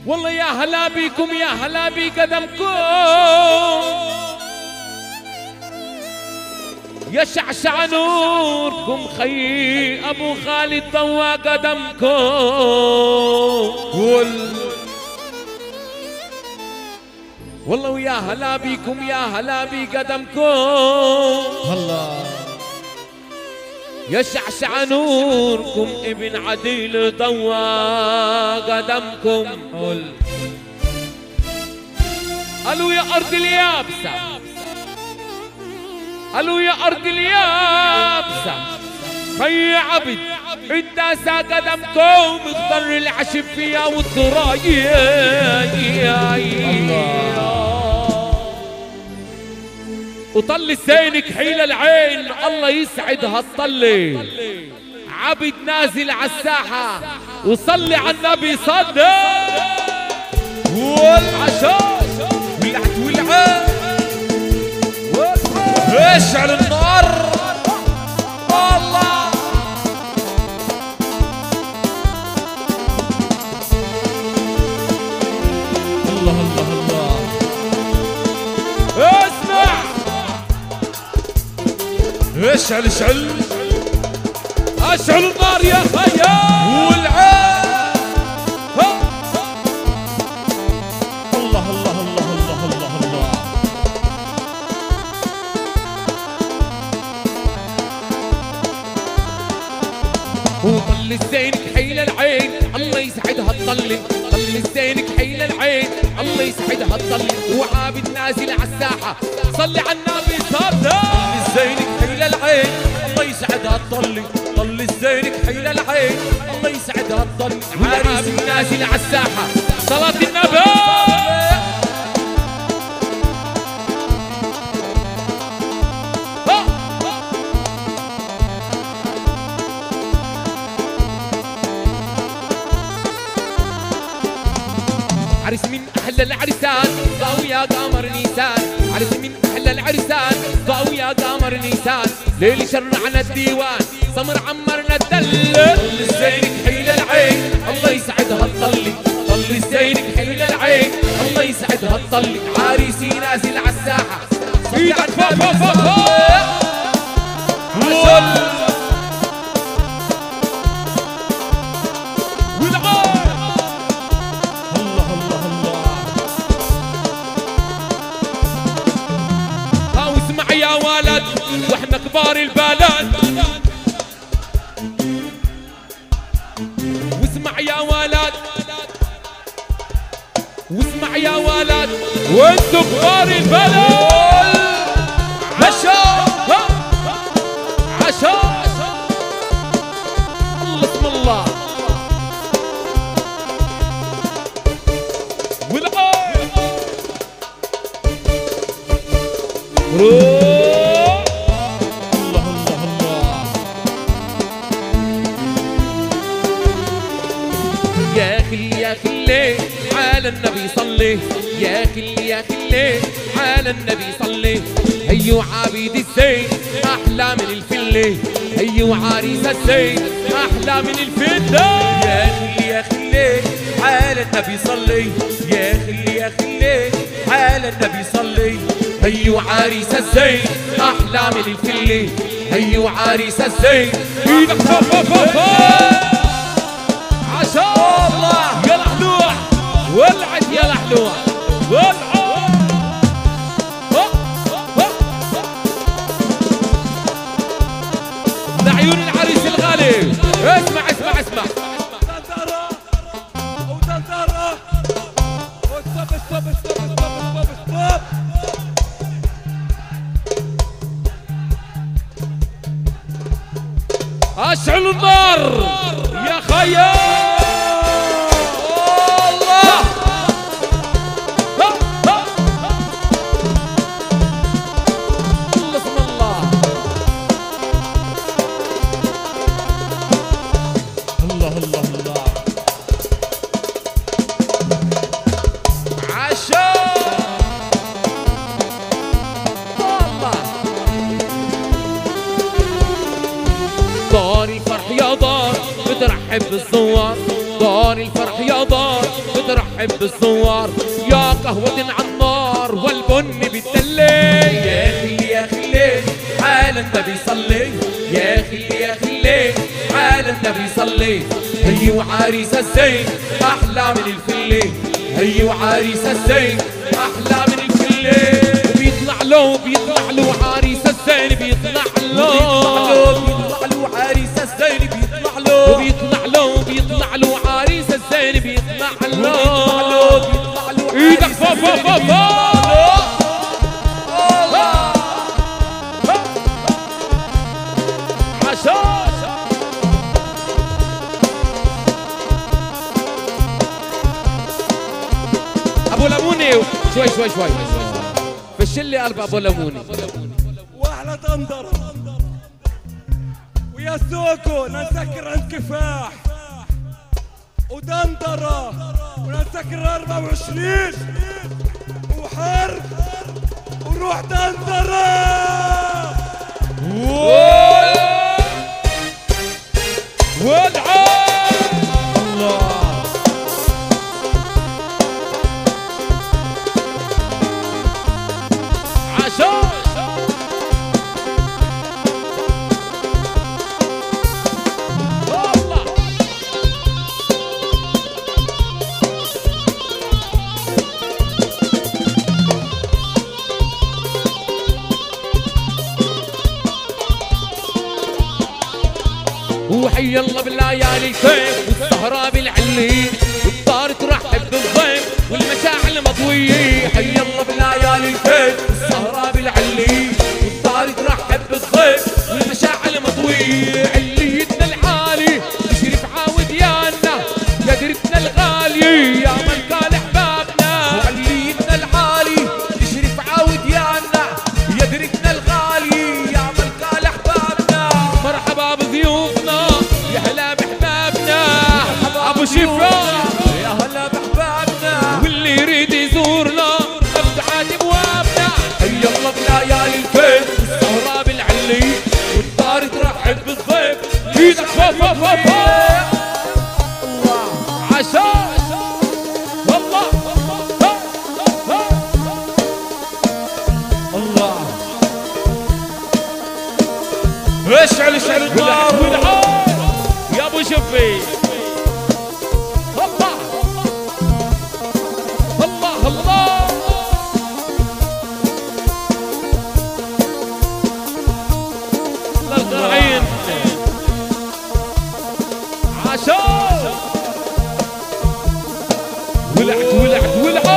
والله يا هلا بيكم يا هلا بقدمكم يا شعشع نوركم خي ابو خالد ضوى قدمكم والله ويا هلا بيكم يا هلا بقدمكم الله يا شعشع نوركم ابن عديل ضوى قدمكم قالوا يا ارض اليابسه قالوا يا ارض اليابسه خي عبد انت قدمكم اخضر العشب فيها والضرايا وطل زينك حيل العين الله يسعد هالطلي عبد نازل على الساحة وصلي على النبي صلي والعشاء ولعت ولعت اشعل النار الله الله الله الله اسمع اشعل اشعل اشعل النار يا خيال والعين الله الله الله الله الله الله وطل زينك حيل العين الله يسعدها الطل طل زينك حيل العين الله يسعدها الطل وعابد نازل على الساحة صلي على النبي صلي زينك حيل العين الله يسعدها الطل طل زينك حيل العين الله يسعدها الطل عابد نازل على الساحة صلاة النبي عرس من أحلى العرسان ضاو يا قمر نيسان عرس من أحلى العرسان ضاو يا قمر نيسان ليل شرعنا الديوان سمر عمرنا الدل طل زينك حيل العين الله يسعدها الطل طل زينك حيل العين الله يسعدها الطل عريسي نازل على الساحة ايدك فوق فوق فوق يا ولد واحنا كبار البلد واسمع يا ولد واسمع يا ولد وانتو كبار البلد عشاء عشاء الله اسم الله والعين يا خلي على النبي صلي يا خلي يا خلي على النبي صلي هيو عابد الزين احلى من الفله هيو عريس الزين احلى من الفله يا خلي يا خلي على النبي صلي يا خلي يا خلي على النبي صلي هيو عريس الزين احلى من الفله هيو عريس الزين ايدك فوق عشاء الله يا لحلوح ولعت يا لحلوح ولعت لعيون العريس الغالي اسمع اسمع اسمع دندرة او دندرة ستوب ستوب ستوب ستوب ستوب اشعل النار يا خيال الله الله اسم الله الله الله الله عشاء الله دار الفرح يا دار بترحب بالزوار دار الفرح يا دار بترحب ترحب بالزوار، يا قهوة على النار والبن بالدلي. يا خلي يا خلي حال النبي صلي، يا خلي يا خلي حال النبي صلي. هي وعريس الزين احلى من الفله، هي وعريس الزين احلى من الفله. بيطلع له عريس الزين بيطلع له عريس الزين بيطلع له، بيطلع له عريس الزين بيطلع له. ايدك فوق فوق فوق فوق. عشان ابو لموني شوي شوي شوي فش لي قلب ابو لموني. واحلى طندرة ويا سوكو نسكر عند كفاح ودندرة ونسكر 24 وحرب وروح دندرة. الله عشان وحي الله بالليالي الكيف والسهرة بالعلي، والدار ترحب بالضيف والمشاعل مضوية. حي الله بالليالي الكيف والسهرة بالعلي، والدار ترحب بالضيف والمشاعل مضوية. عليتنا العالي تشرف عاود يانا، يا درتنا الغالي يا من قال احبابنا. وعليتنا العالي تشرف عاود يانا، يا درتنا الغالي يا من قال احبابنا. مرحبا بضيوفنا يا هلا بحبابنا، ابو شفا يا هلا بحبابنا، واللي يريد يزورنا مفتوحات ابوابنا. حي الله بليالي الكيف والسهرة بالعلي، والدار ترحب بالضيف. ايدك فوق فوق فوق فوق. عشان والله الله اشعل اشعل النار يا ابو شفي. الله الله الله للقرعين عشان ولعت ولعت ولعت.